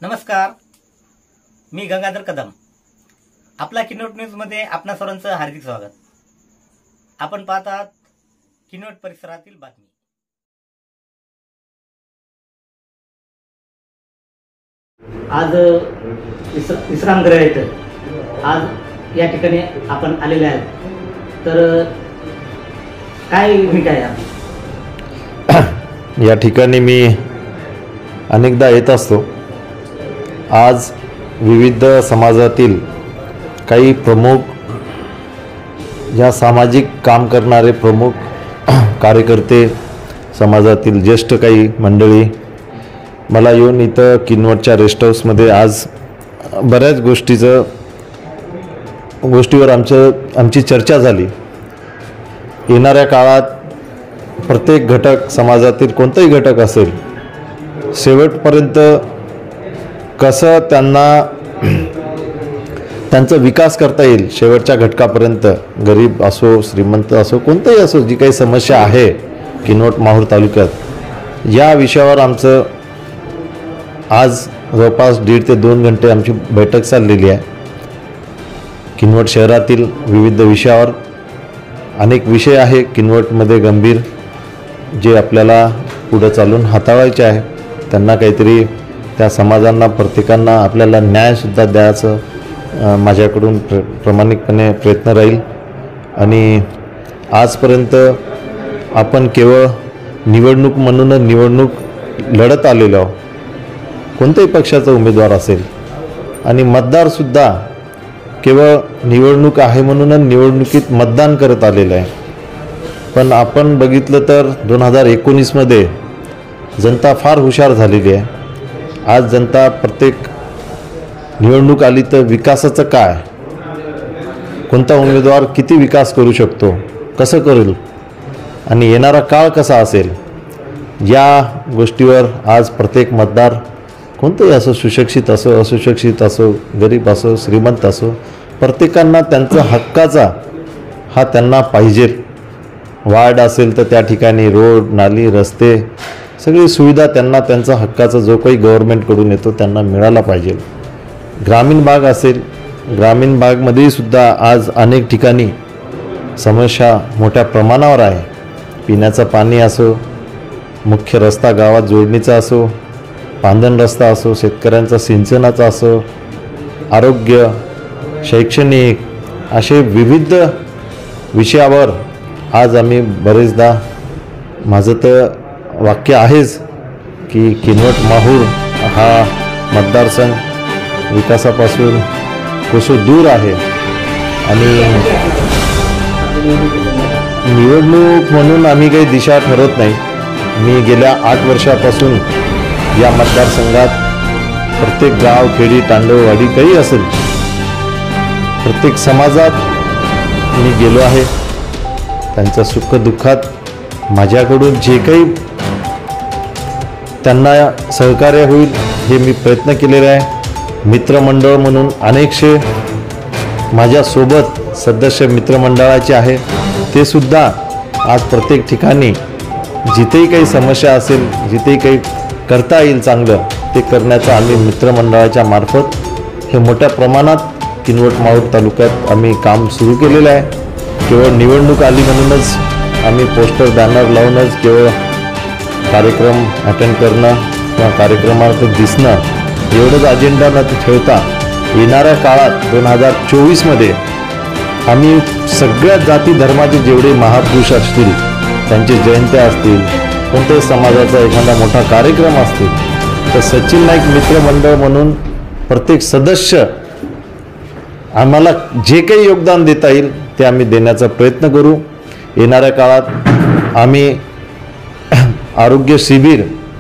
नमस्कार, मी गंगाधर कदम. आपला किनवट न्यूजमध्ये आपणा सर्वांचं हार्दिक स्वागत. आपण पाहत आहात किनवट परिसरातील बातमी. आज विश्रामगृह येथे आज या ठिकाणी आपण आलेले आहेत. तर काय भूमिका आहे या ठिकाणी मी अनेकदा येत असतो. आज विविध समाजातील काही प्रमुख, या सामाजिक काम करणारे प्रमुख कार्यकर्ते, समाजातील ज्येष्ठ काही मंडळी मला येऊन इथं किनवटच्या रेस्ट हाऊसमध्ये आज बऱ्याच गोष्टीवर आमची चर्चा झाली. येणाऱ्या काळात प्रत्येक घटक, समाजातील कोणताही घटक असेल, शेवटपर्यंत कसं त्यांचा विकास करता येईल, शेवटच्या घटकापर्यंत, गरीब असो श्रीमंत असो कोणताही असो, जी काही समस्या आहे किनवट माहूर तालुक्यात, या विषयावर आमचं आज जवळपास 1.5 ते 2 घंटे आमची बैठक चाललेली आहे. किनवट शहरातील विविध विषयावर अनेक विषय आहे किनवटमध्ये गंभीर, जे आपल्याला पुढे चालून हाताळायचे आहे. त्यांना काहीतरी त्या समाजांना, प्रत्येकांना आपल्याला न्यायसुद्धा द्यायचं माझ्याकडून प्रामाणिकपणे प्रयत्न राहील. आणि आजपर्यंत आपण केवळ निवडणूक म्हणून निवडणूक लढत आलेलो आहोत. कोणत्याही पक्षाचा उमेदवार असेल आणि मतदारसुद्धा केवळ निवडणूक आहे म्हणून निवडणुकीत मतदान करत आलेलं आहे. पण आपण बघितलं तर 2019मध्ये जनता फार हुशार झालेली आहे. आज जनता प्रत्येक निवडणूक आली तर विकासाचं काय, कोणता उमेदवार किती विकास करू शकतो, कसं करेल आणि येणारा काळ कसा असेल, या गोष्टीवर आज प्रत्येक मतदार, कोणतंही असो, सुशिक्षित असो असुशिक्षित असो, गरीब असो श्रीमंत असो, प्रत्येकांना त्यांचा हक्काचा हा त्यांना पाहिजे. वार्ड असेल तर त्या ठिकाणी रोड, नाली, रस्ते, सगळी सुविधा त्यांना त्यांचा हक्काचा जो काही गव्हर्नमेंटकडून येतो त्यांना मिळाला पाहिजे. ग्रामीण भाग असेल, ग्रामीण भागमध्येही सुद्धा आज अनेक ठिकाणी समस्या मोठ्या प्रमाणावर आहे. पिण्याचं पाणी असो, मुख्य रस्ता गावात जोडणीचा असो, पांधन रस्ता असो, शेतकऱ्यांचा सिंचनाचा असो, आरोग्य, शैक्षणिक, असे विविध विषयावर आज आम्ही बरेचदा, माझं तर वाक्य आहेच की किनवट माहूर हा मतदारसंघ विकासापासून कोसो दूर आहे. आणि निवडणूक म्हणून आम्ही काही दिशा ठरवत नाही. मी गेल्या 8 वर्षापासून या मतदारसंघात प्रत्येक गाव, खेडी, तांडववाडी काही असेल, प्रत्येक समाजात मी गेलो आहे. त्यांच्या सुखदुःखात माझ्याकडून जे काही त्यांना सहकार्य होईल हे मी प्रयत्न केलेले आहे. मित्रमंडळ म्हणून अनेकशे माझ्यासोबत सदस्य मित्रमंडळाचे आहे. ते सुद्धा आज प्रत्येक ठिकाणी जिथेही काही समस्या असेल, जिथेही काही करता येईल चांगलं, ते करण्याचं आम्ही मित्रमंडळाच्या मार्फत हे मोठ्या प्रमाणात किनवट माहूर तालुक्यात आम्ही काम सुरू केलेलं आहे. केवळ निवडणूक आली म्हणूनच आम्ही पोस्टर, बॅनर लावूनच केवळ कार्यक्रम अटेंड करणं किंवा कार्यक्रमात दिसणं एवढंच अजेंडा न ठेवता, येणाऱ्या काळात 2024मध्ये आम्ही सगळ्या जाती धर्माचे जेवढे महापुरुष असतील, त्यांची जयंत्या असतील, कोणत्याही समाजाचा एखादा मोठा कार्यक्रम असतील, तर सचिन नाईक मित्रमंडळ म्हणून प्रत्येक सदस्य आम्हाला जे काही योगदान देता येईल ते आम्ही देण्याचा प्रयत्न करू. येणाऱ्या काळात आम्ही आरोग्य शिबिर,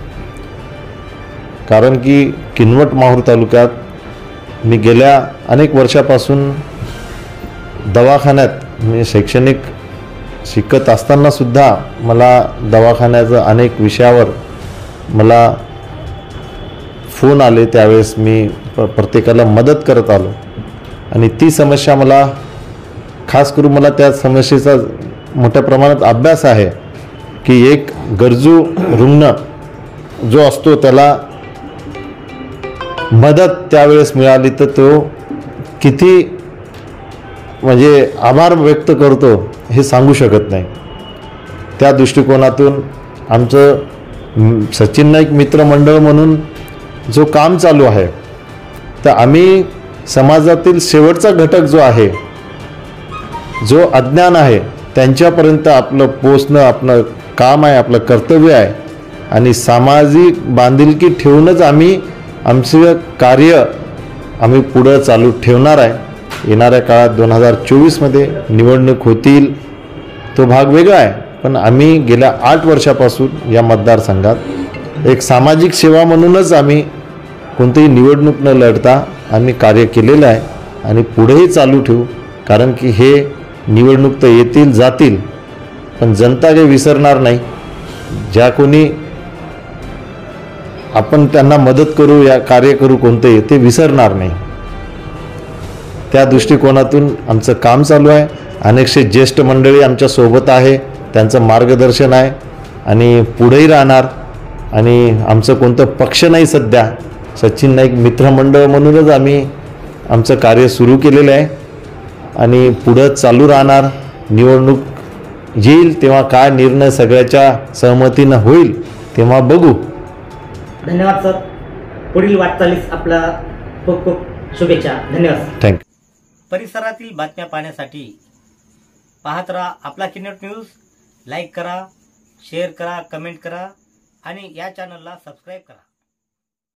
कारण की किनवट माहूर तालुक्यात मी गेल्या अनेक वर्षापासून दवाखान्यात, मी शैक्षणिक शिकत असतानासुद्धा मला दवाखान्याचं अनेक विषयावर मला फोन आले. त्यावेळेस मी प्रत्येकाला मदत करत आलो. आणि ती समस्या मला, खास करून मला त्या समस्येचा मोठ्या प्रमाणात अभ्यास आहे की एक गरजू रुग्ण जो असतो त्याला मदत त्यावेळेस मिळाली तर तो किती म्हणजे आभार व्यक्त करतो हे सांगू शकत नाही. त्या दृष्टिकोनातून आमचं सचिन नाईक मित्रमंडळ म्हणून जो काम चालू आहे, तर आम्ही समाजातील शेवटचा घटक जो आहे, जो अज्ञान आहे, त्यांच्यापर्यंत आपलं पोचणं आपलं काम आहे, आपलं कर्तव्य आहे. आणि सामाजिक बांधिलकी ठेवूनच आम्ही आमचं कार्य आम्ही पुढं चालू ठेवणार आहे. येणाऱ्या काळात 2024मध्ये निवडणूक होतील, तो भाग वेगळा आहे. पण आम्ही गेल्या 8 वर्षापासून या मतदारसंघात एक सामाजिक सेवा म्हणूनच आम्ही कोणतीही निवडणूक न लढता आम्ही कार्य केलेलं आहे आणि पुढेही चालू ठेवू. कारण की हे निवडणूक तर येतील जातील, पण जनता काही विसरणार नाही. ज्या कोणी आपण त्यांना मदत करू या कार्य करू कोणतेही, ते विसरणार नाही. त्या दृष्टिकोनातून आमचं काम चालू आहे. अनेकशे ज्येष्ठ मंडळी आमच्या सोबत आहे, त्यांचं मार्गदर्शन आहे आणि पुढेही राहणार. आणि आमचं कोणतं पक्ष नाही सध्या, सचिन नाईक मित्रमंडळ म्हणूनच आम्ही आमचं कार्य सुरू केलेलं आहे आणि पुढं चालू राहणार. निवडणूक येईल तेव्हा काय निर्णय सगळ्याच्या सहमतीनं होईल तेव्हा बघू. धन्यवाद सर. पुढील वाटचालीस आपला खूप खूप शुभेच्छा. धन्यवाद. थँक्यू. परिसरातील बातम्या पाहण्यासाठी पाहत राहा आपला किनोट न्यूज. लाईक करा, शेअर करा, कमेंट करा आणि या चॅनलला सबस्क्राईब करा.